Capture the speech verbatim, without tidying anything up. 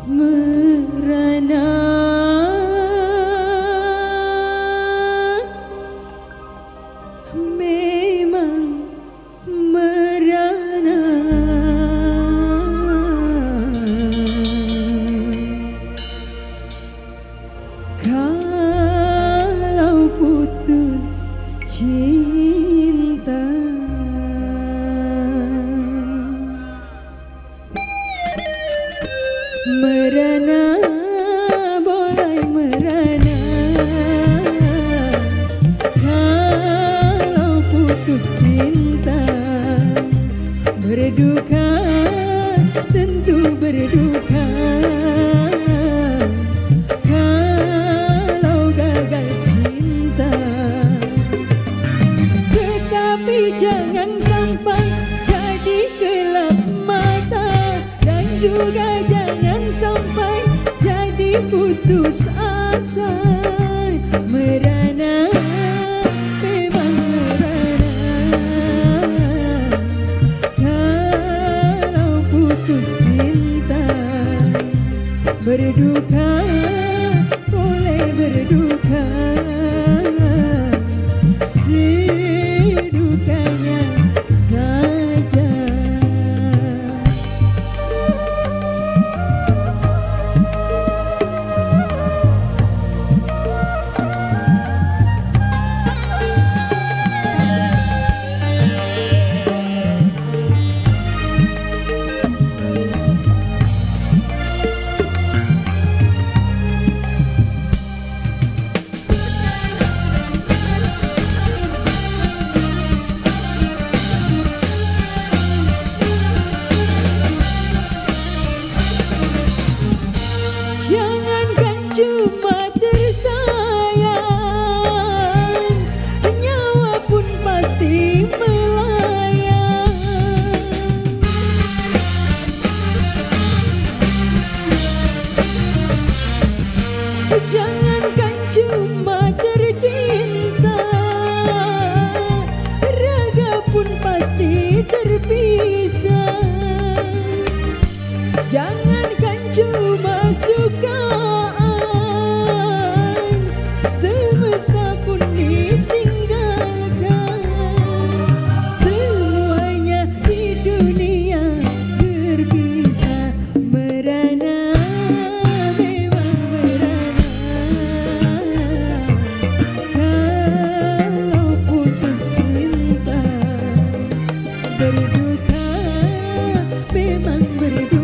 merana memang merana kalau putus cinta merana boleh merana kalau putus cinta berduka tentu berduka kalau gagal cinta tetapi jangan sampai jadi gelap mata dan juga jangan sampai jadi putus asa merana memang merana kalau putus cinta berduka boleh berduka sedukanya saja. Jangankan cuma tersayang, nyawa pun pasti melayang. Jangankan cuma tercinta, raga pun pasti terpisah. Jangankan cuma sukaan, semesta pun ditinggalkan. Semuanya di dunia berpisah merana memang merana kalau putus cinta berduka memang berduka